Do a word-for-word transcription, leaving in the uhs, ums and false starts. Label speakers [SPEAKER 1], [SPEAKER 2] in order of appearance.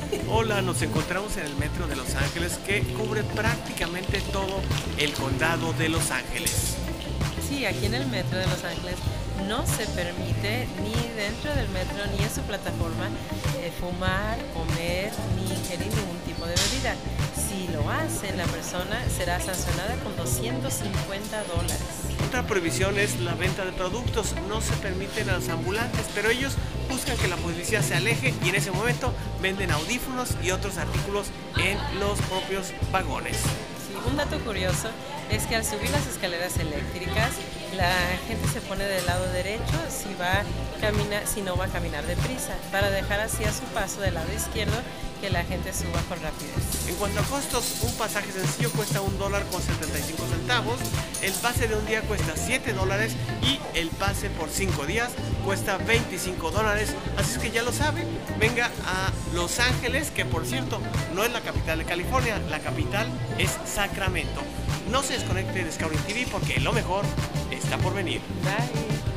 [SPEAKER 1] Hola, nos encontramos en el metro de Los Ángeles que cubre prácticamente todo el condado de Los Ángeles.
[SPEAKER 2] Sí, aquí en el metro de Los Ángeles no se permite ni dentro del metro ni en su plataforma eh, fumar, comer ni ingerir ningún tipo de bebida. Si lo hace, la persona será sancionada con doscientos cincuenta dólares.
[SPEAKER 1] Otra prohibición es la venta de productos. No se permiten a los ambulantes, pero ellos buscan que la policía se aleje y en ese momento venden audífonos y otros artículos en los propios vagones.
[SPEAKER 2] Sí, un dato curioso es que al subir las escaleras eléctricas, la gente se pone del lado derecho si va a caminar, si no va a caminar deprisa, para dejar así a su paso del lado izquierdo que la gente suba con rapidez.
[SPEAKER 1] En cuanto a costos, un pasaje sencillo cuesta un dólar con setenta y cinco centavos, el pase de un día cuesta siete dólares y el pase por cinco días cuesta veinticinco dólares. Así es que ya lo saben, venga a Los Ángeles, que por cierto no es la capital de California, la capital es Sacramento. No se desconecte de Scouting T V porque lo mejor está por venir.
[SPEAKER 2] Bye.